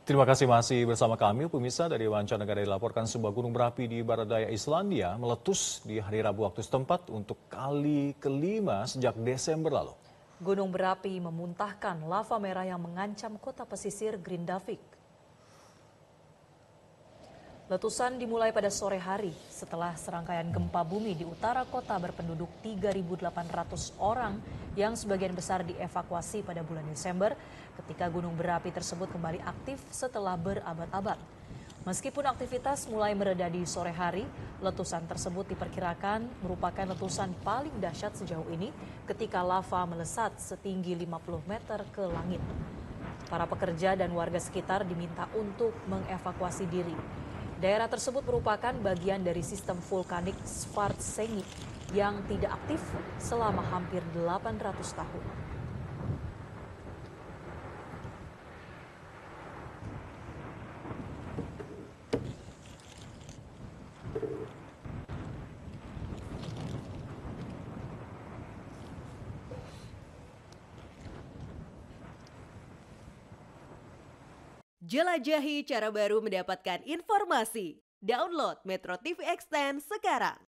Terima kasih masih bersama kami, pemirsa. Dari mancanegara dilaporkan sebuah gunung berapi di barat daya Islandia meletus di hari Rabu waktu setempat untuk kali kelima sejak Desember lalu. Gunung berapi memuntahkan lava merah yang mengancam kota pesisir Grindavik. Letusan dimulai pada sore hari setelah serangkaian gempa bumi di utara kota berpenduduk 3.800 orang yang sebagian besar dievakuasi pada bulan Desember ketika gunung berapi tersebut kembali aktif setelah berabad-abad. Meskipun aktivitas mulai mereda di sore hari, letusan tersebut diperkirakan merupakan letusan paling dahsyat sejauh ini ketika lava melesat setinggi 50 meter ke langit. Para pekerja dan warga sekitar diminta untuk mengevakuasi diri. Daerah tersebut merupakan bagian dari sistem vulkanik Svartsengi yang tidak aktif selama hampir 800 tahun. Jelajahi cara baru mendapatkan informasi. Download Metro TV Extend sekarang.